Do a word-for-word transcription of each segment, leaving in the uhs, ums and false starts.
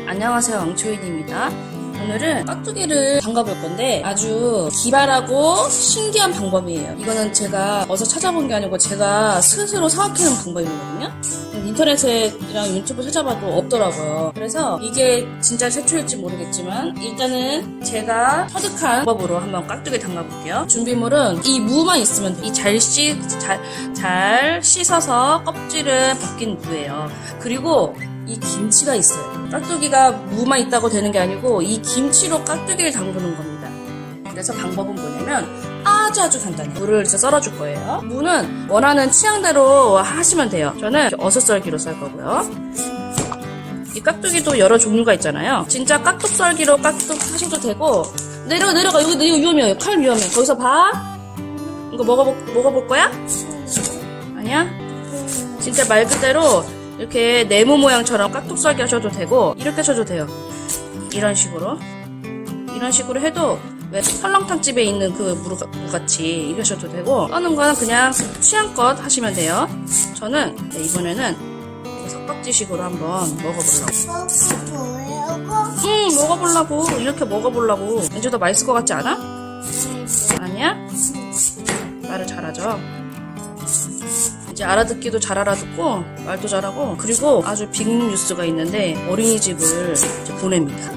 안녕하세요, 왕초인입니다. 오늘은 깍두기를 담가볼 건데 아주 기발하고 신기한 방법이에요. 이거는 제가 어디서 찾아본 게 아니고 제가 스스로 생각해낸 방법이거든요. 인터넷이랑 유튜브 찾아봐도 없더라고요. 그래서 이게 진짜 최초일지 모르겠지만 일단은 제가 터득한 방법으로 한번 깍두기 담가볼게요. 준비물은 이 무만 있으면 이 잘 씻, 잘, 잘 씻어서 껍질을 벗긴 무예요. 그리고 이 김치가 있어요. 깍두기가 무만 있다고 되는 게 아니고 이 김치로 깍두기를 담그는 겁니다. 그래서 방법은 뭐냐면 아주 아주 간단해요. 무를 이제 썰어줄 거예요. 무는 원하는 취향대로 하시면 돼요. 저는 어슷썰기로 썰 거고요. 이 깍두기도 여러 종류가 있잖아요. 진짜 깍둑 썰기로 깍둑 하셔도 되고 내려가 내려가 여기 이거 위험해요. 칼 위험해. 거기서 봐. 이거 먹어볼, 먹어볼 거야? 아니야? 진짜 말 그대로 이렇게 네모 모양처럼 깍둑 썰기 하셔도 되고 이렇게 하셔도 돼요. 이런 식으로 이런 식으로 해도 왜 설렁탕 집에 있는 그 무같이 이렇게 하셔도 되고 써는 거는 그냥 취향껏 하시면 돼요. 저는 네, 이번에는 석박지식으로 한번 먹어보려고. 응, 먹어보려고. 이렇게 먹어보려고. 이제 더 맛있을 것 같지 않아? 아니야? 말을 잘하죠. 이제 알아듣기도 잘 알아듣고 말도 잘하고 그리고 아주 빅 뉴스가 있는데 어린이집을 이제 보냅니다.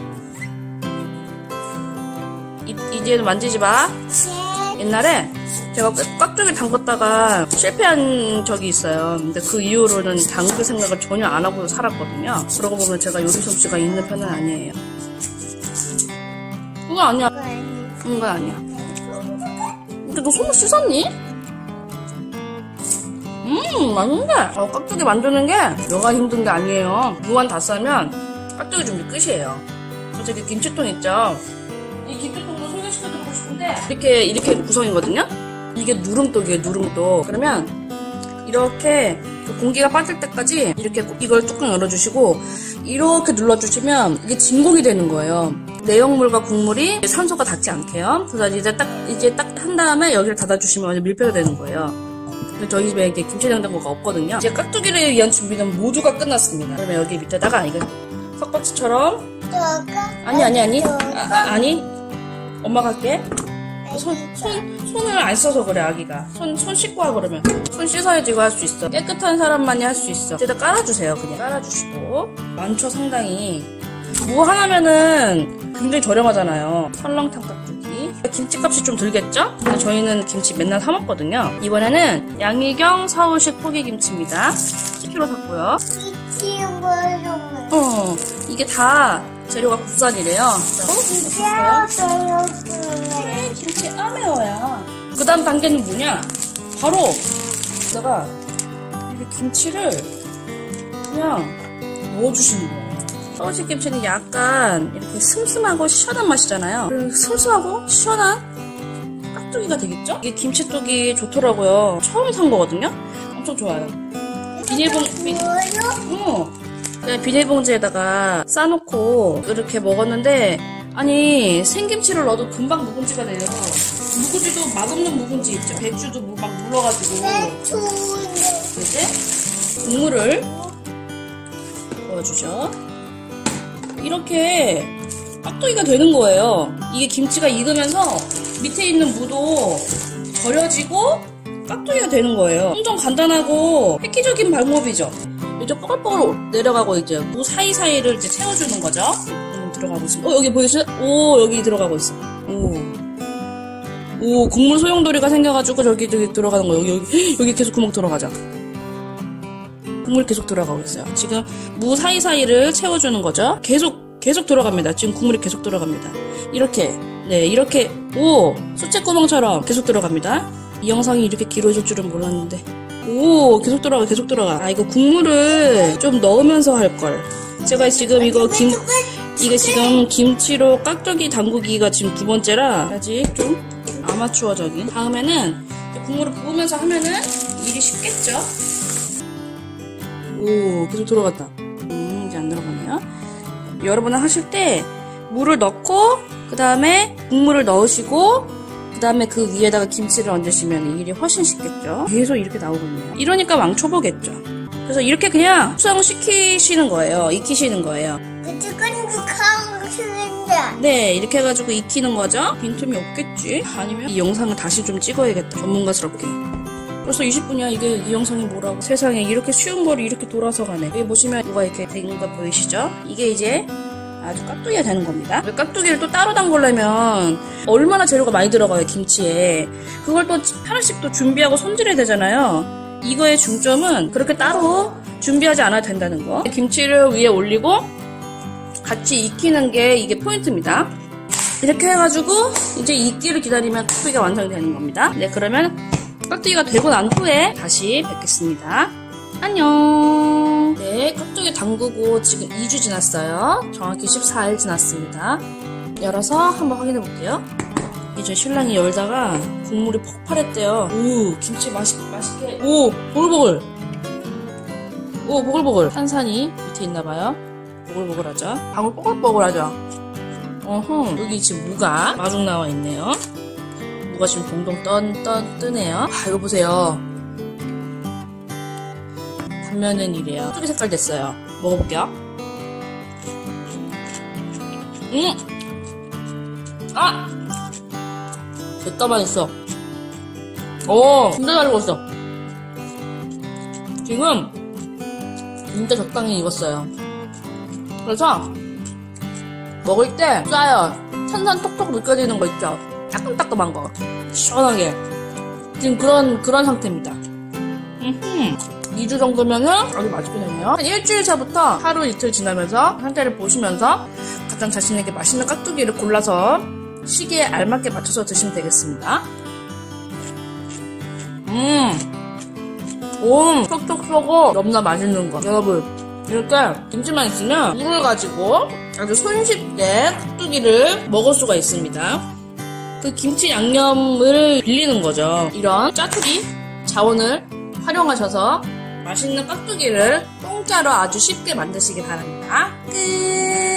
이, 이제는 만지지 마. 옛날에 제가 깍두기 담궜다가 실패한 적이 있어요. 근데 그 이후로는 담글 생각을 전혀 안 하고 살았거든요. 그러고 보면 제가 요리 솜씨가 있는 편은 아니에요. 그건 아니야. 그건 아니야. 근데 너 손을 씻었니? 음, 맛있는데? 어, 깍두기 만드는 게 뭐가 힘든 게 아니에요. 무만 다 싸면 깍두기 준비 끝이에요. 저 저기 김치통 있죠? 이 김치통도 소개시켜드리고 싶은데 이렇게 이렇게 구성이거든요? 이게 누름독이에요, 누름독. 그러면 이렇게 공기가 빠질 때까지 이렇게 이걸 뚜껑 열어주시고 이렇게 눌러주시면 이게 진공이 되는 거예요. 내용물과 국물이 산소가 닿지 않게요. 그래서 이제 딱 이제 딱 한 다음에 여기를 닫아주시면 밀폐가 되는 거예요. 저희 집에 이게 김치냉장고가 없거든요. 이제 깍두기를 위한 준비는 모두가 끝났습니다. 그러면 여기 밑에다가 이거 석박지처럼 아니 아니 아니 아, 아, 아니 엄마가 할게. 손, 손, 손을 안 써서 그래 아기가. 손, 손 씻고 와 그러면. 손 씻어야지 이거 할 수 있어. 깨끗한 사람만이 할 수 있어. 이제다 깔아주세요. 그냥 깔아주시고 많죠 상당히. 무 하나면은 굉장히 저렴하잖아요. 설렁탕 깍두기. 김치값이 좀 들겠죠? 근데 저희는 김치 맨날 사 먹거든요. 이번에는 양희경 서울식 포기김치입니다. 십 킬로그램 샀고요. 어, 이게 다 재료가 국산이래요. 그래, 김치 아메어야. 그 다음 단계는 뭐냐? 바로 여기다가 이렇게 김치를 그냥 넣어주시는 거예요. 서울식 김치는 약간 이렇게 슴슴하고 시원한 맛이잖아요. 슴슴하고 시원한 깍두기가 되겠죠? 이게 김치떡이 좋더라고요. 처음 산 거거든요? 엄청 좋아요. 비닐봉, 비, 어, 비닐봉지에다가 싸놓고 이렇게 먹었는데 아니 생김치를 넣어도 금방 묵은지가 돼요. 묵은지도 맛없는 묵은지 있죠? 배추도 막 물러가지고 이제 국물을 넣어주죠. 이렇게 깍두기가 되는 거예요. 이게 김치가 익으면서 밑에 있는 무도 절여지고 깍두기가 되는 거예요. 엄청 간단하고 획기적인 방법이죠. 이제 뽀글뽀글 내려가고 이제 무 사이사이를 이제 채워주는 거죠. 음, 들어가고 있습니다. 어, 여기 보이세요? 오, 여기 들어가고 있어. 오. 오, 국물 소용돌이가 생겨가지고 저기, 저기 들어가는 거예요. 여기, 여기, 여기 계속 구멍 들어가자. 국물이 계속 들어가고 있어요. 지금 무 사이사이를 채워주는 거죠. 계속 계속 들어갑니다. 지금 국물이 계속 들어갑니다. 이렇게 네 이렇게 오 수채구멍처럼 계속 들어갑니다. 이 영상이 이렇게 길어질 줄은 몰랐는데 오 계속 들어가 계속 들어가. 아 이거 국물을 좀 넣으면서 할 걸. 제가 지금 이거 김 이게 지금 김치로 깍두기 담그기가 지금 두 번째라 아직 좀 아마추어적인. 다음에는 국물을 부으면서 하면은 일이 쉽겠죠. 오 계속 들어갔다. 음 이제 안 들어가네요. 여러분은 하실 때 물을 넣고 그 다음에 국물을 넣으시고 그 다음에 그 위에다가 김치를 얹으시면 일이 훨씬 쉽겠죠. 계속 이렇게 나오거든요. 이러니까 왕초보겠죠. 그래서 이렇게 그냥 수정시키시는 거예요. 익히시는 거예요. 뜨끈뜨끈하고 싶은데. 네, 이렇게 해가지고 익히는 거죠. 빈틈이 없겠지? 아니면 이 영상을 다시 좀 찍어야겠다. 전문가스럽게. 벌써 이십 분이야. 이게 이 영상이 뭐라고. 세상에 이렇게 쉬운 거를 이렇게 돌아서 가네. 여기 보시면 뭐가 이렇게 된 거 보이시죠? 이게 이제 아주 깍두기가 되는 겁니다. 깍두기를 또 따로 담그려면 얼마나 재료가 많이 들어가요, 김치에. 그걸 또 하나씩 또 준비하고 손질해야 되잖아요. 이거의 중점은 그렇게 따로 준비하지 않아도 된다는 거. 김치를 위에 올리고 같이 익히는 게 이게 포인트입니다. 이렇게 해가지고 이제 익기를 기다리면 깍두기가 완성되는 겁니다. 네, 그러면 깍두기가 되고 난 후에 다시 뵙겠습니다. 안녕. 네, 깍두기 담그고 지금 이 주 지났어요. 정확히 십사 일 지났습니다. 열어서 한번 확인해 볼게요. 이제 신랑이 열다가 국물이 폭발했대요. 오, 김치 맛있, 맛있게. 오, 보글보글. 오, 보글보글. 탄산이 밑에 있나봐요. 보글보글하죠. 방울 뽀글뽀글하죠. 어허, 여기 지금 무가 마중 나와 있네요. 무가 지금 동동 떤, 떤, 뜨네요. 아, 이거 보세요. 단면은 이래요. 깍두기 색깔 됐어요. 먹어볼게요. 음! 아! 됐다 맛있어. 오, 진짜 잘 익었어. 지금 진짜 적당히 익었어요. 그래서 먹을 때 쏴요. 탄산 톡톡 느껴지는 거 있죠? 따끔따끔한 거. 시원하게. 지금 그런 그런 상태입니다. 음흠. 이 주 정도면은 아주 맛있게 되네요. 한 일주일 차부터 하루 이틀 지나면서 상태를 보시면서 가장 자신에게 맛있는 깍두기를 골라서 시기에 알맞게 맞춰서 드시면 되겠습니다. 음, 오, 톡톡 쏘고 너무나 맛있는 거. 여러분, 이렇게 김치만 있으면 물을 가지고 아주 손쉽게 깍두기를 먹을 수가 있습니다. 그 김치 양념을 빌리는 거죠. 이런 짜투리 자원을 활용하셔서 맛있는 깍두기를 공짜로 아주 쉽게 만드시기 바랍니다. 끝!